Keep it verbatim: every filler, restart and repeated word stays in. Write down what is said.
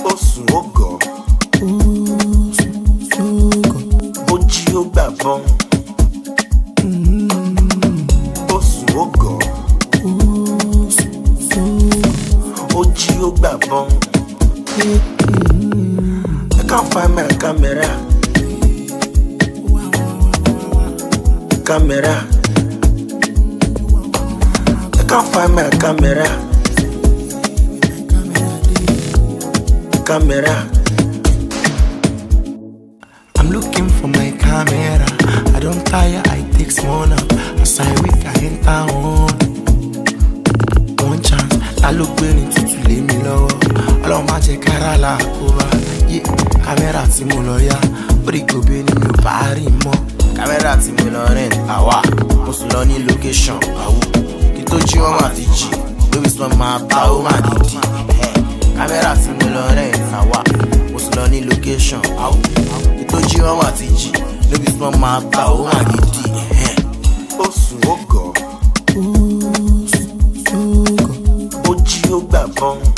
Osun ogo, oji o gba bon. Osun ogo, oji o gba bon. I can't find my camera. Camera. I can't find my camera. Camera. I'm looking for my camera. I don't tire, I take small now. As I weak, I enter on. One chance, I look burning to lay me low. All of my jekara la over. Yeah, camera simuloya. But it go be in your body more. Camera simulorent, awa. Musuloni location, awu. Kitochi wa matiji. Baby swam my power, my didi. Camera simulorent, awa. Musuloni location, awu. Kitochi wa matiji. Baby swam my power, my didi. Osun ogo, oji o gba bon.